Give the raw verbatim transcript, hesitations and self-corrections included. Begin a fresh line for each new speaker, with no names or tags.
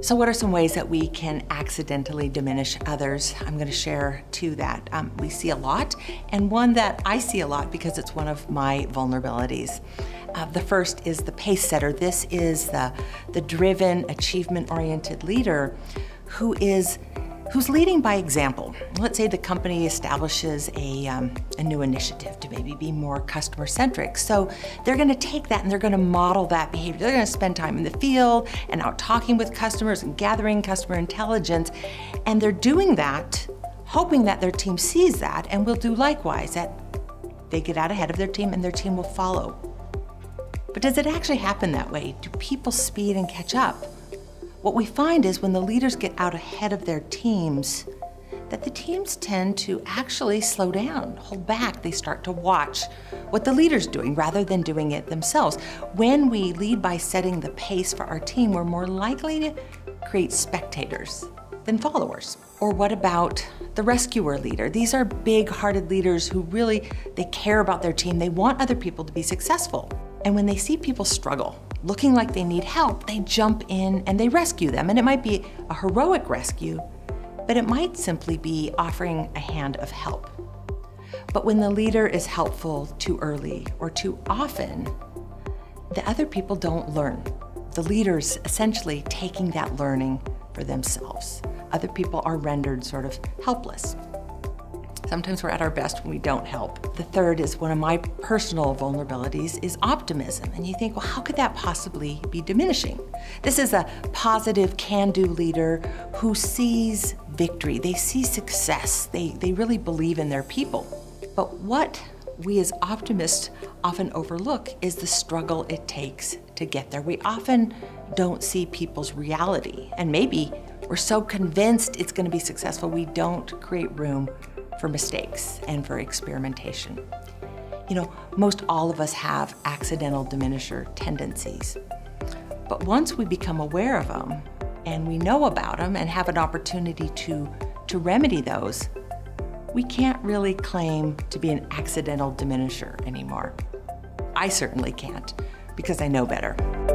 So what are some ways that we can accidentally diminish others? I'm going to share two that um, we see a lot, and one that I see a lot because it's one of my vulnerabilities. Uh, the first is the pace setter. This is the, the driven, achievement-oriented leader who is who's leading by example. Let's say the company establishes a, um, a new initiative to maybe be more customer-centric. So they're gonna take that and they're gonna model that behavior. They're gonna spend time in the field and out talking with customers and gathering customer intelligence. And they're doing that, hoping that their team sees that and will do likewise, that they get out ahead of their team and their team will follow. But does it actually happen that way? Do people speed and catch up? What we find is when the leaders get out ahead of their teams, that the teams tend to actually slow down, hold back. They start to watch what the leader's doing rather than doing it themselves. When we lead by setting the pace for our team, we're more likely to create spectators than followers. Or what about the rescuer leader? These are big-hearted leaders who really, they care about their team. They want other people to be successful. And when they see people struggle, looking like they need help, they jump in and they rescue them. And it might be a heroic rescue, but it might simply be offering a hand of help. But when the leader is helpful too early or too often, the other people don't learn. The leader's essentially taking that learning for themselves. Other people are rendered sort of helpless. Sometimes we're at our best when we don't help. The third is one of my personal vulnerabilities is optimism. And you think, well, how could that possibly be diminishing? This is a positive can-do leader who sees victory. They see success. They, they really believe in their people. But what we as optimists often overlook is the struggle it takes to get there. We often don't see people's reality. And maybe we're so convinced it's going to be successful, we don't create room for mistakes and for experimentation. You know, most all of us have accidental diminisher tendencies. But once we become aware of them and we know about them and have an opportunity to, to remedy those, we can't really claim to be an accidental diminisher anymore. I certainly can't, because I know better.